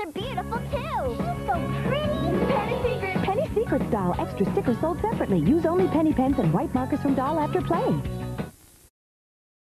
They're beautiful, too. She's so pretty. Penni Secrets. Penni Secrets doll extra stickers sold separately. Use only penny pens and white markers from doll after play.